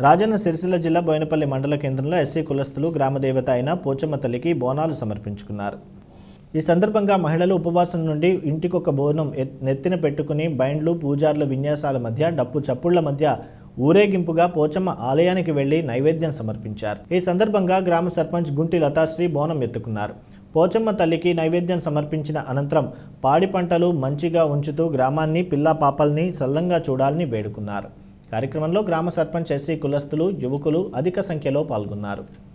రాజన్న సిరిసిల్ల జిల్లా బోయినపల్లి మండల కేంద్రంలో ఎస్సీ కులస్తులు గ్రామదేవత అయిన పోచమ్మ తల్లికి బోనాలు సమర్పించుకున్నారు. ఈ సందర్భంగా మహిళలు ఉపవాసం నుండి ఇంటికొక బోనం నెత్తిన పెట్టుకుని బైండ్లు పూజార్ల విన్యాసాల మధ్య డప్పు చప్పుళ్ల మధ్య ఊరేగింపుగా పోచమ్మ ఆలయానికి వెళ్లి నైవేద్యం సమర్పించారు. ఈ సందర్భంగా గ్రామ సర్పంచ్ గుంటి లతాశ్రీ బోనం ఎత్తుకున్నారు. పోచమ్మ తల్లికి నైవేద్యం సమర్పించిన అనంతరం పాడి పంటలు మంచిగా ఉంచుతూ గ్రామాన్ని పిల్లా పాపల్ని సల్లంగా చూడాలని వేడుకున్నారు. కార్యక్రమంలో గ్రామ సర్పంచ్ ఎస్సీ కులస్తులు యువకులు అధిక సంఖ్యలో పాల్గొన్నారు.